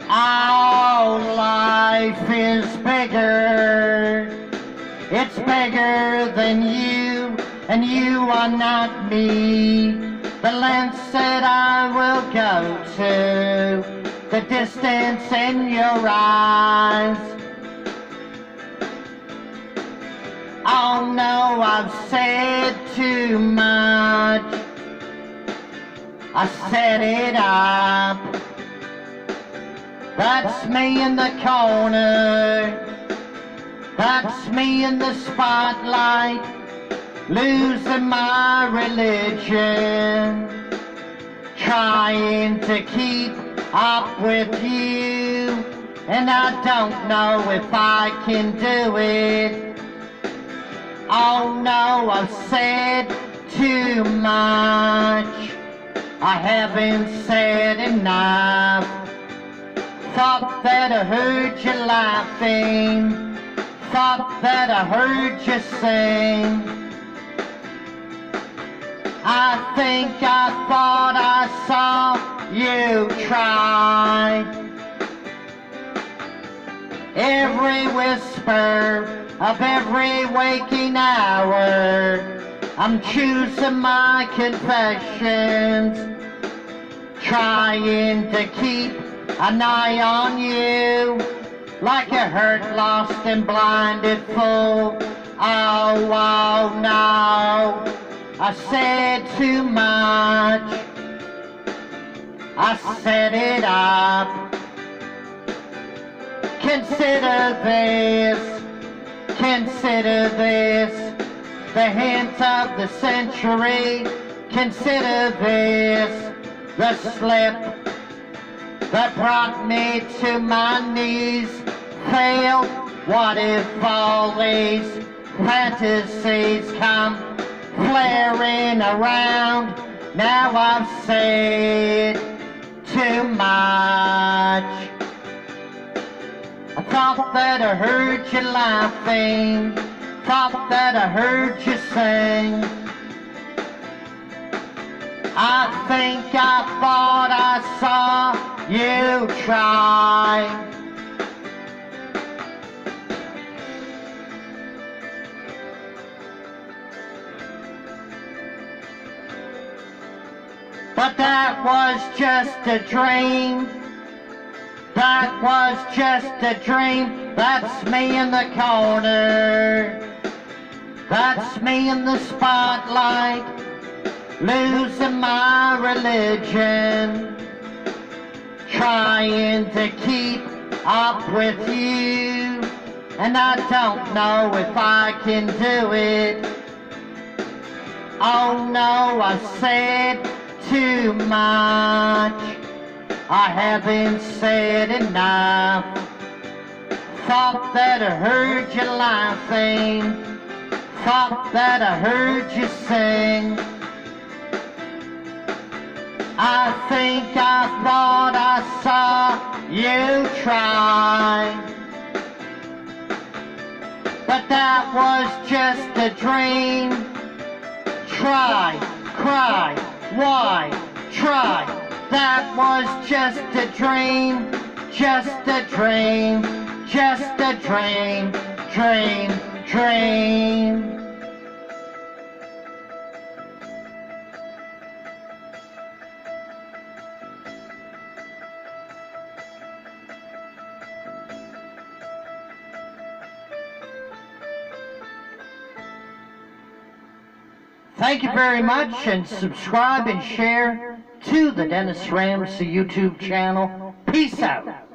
Our life is bigger. It's bigger than you, and you are not me. The lengths that I will go to, the distance in your eyes. Oh no, I've said too much. I set it up. That's me in the corner. That's me in the spotlight, losing my religion, trying to keep up with you, and I don't know if I can do it. Oh no, I've said too much. I haven't said enough. Thought that I heard you laughing. Thought that I heard you sing. I think I thought I saw you try. Every whisper of every waking hour, I'm choosing my confessions, trying to keep an eye on you, like a hurt, lost and blinded fool. Oh no, I said too much. I set it up. Consider this, the hint of the century. Consider this, the slip that brought me to my knees. Failed. What if all these fantasies come flaring around? Now I've said too much. I thought that I heard you laughing. Thought that I heard you sing. I think I thought I saw you try. But that was just a dream. That was just a dream. That's me in the corner. That's me in the spotlight, losing my religion, trying to keep up with you, and I don't know if I can do it. Oh no, I said too much. I haven't said enough. Thought that I heard you laughing. Thought that I heard you sing. I think I thought I saw you try. But that was just a dream. Try, cry, why, try. That was just a dream, just a dream, just a dream, dream, dream. Thank you very much, and subscribe and share to the Dennis Ramsey YouTube channel. Peace out.